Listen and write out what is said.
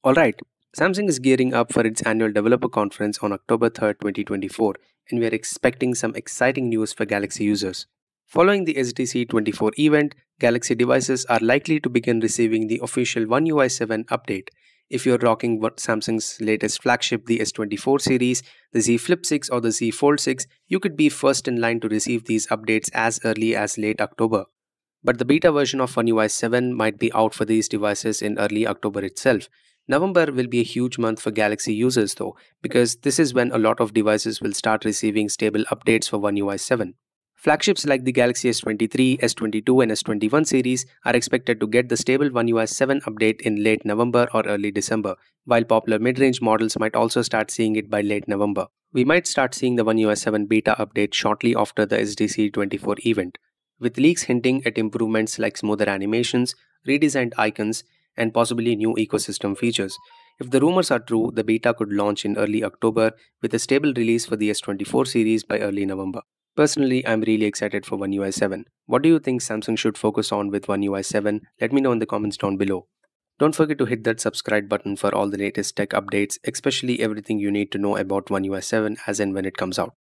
Alright, Samsung is gearing up for its annual developer conference on October 3rd, 2024, and we are expecting some exciting news for Galaxy users. Following the SDC'24 event, Galaxy devices are likely to begin receiving the official OneUI 7 update. If you're rocking Samsung's latest flagship, the S24 series, the Z Flip 6 or the Z Fold 6, you could be first in line to receive these updates as early as late October. But the beta version of OneUI 7 might be out for these devices in early October itself. November will be a huge month for Galaxy users though, because this is when a lot of devices will start receiving stable updates for OneUI 7. Flagships like the Galaxy S23, S22 and S21 series are expected to get the stable OneUI 7 update in late November or early December, while popular mid-range models might also start seeing it by late November. We might start seeing the OneUI 7 beta update shortly after the SDC'24 event, with leaks hinting at improvements like smoother animations, redesigned icons, and possibly new ecosystem features. If the rumors are true, the beta could launch in early October with a stable release for the S24 series by early November. Personally, I'm really excited for One UI 7. What do you think Samsung should focus on with One UI 7? Let me know in the comments down below. Don't forget to hit that subscribe button for all the latest tech updates, especially everything you need to know about One UI 7 as and when it comes out.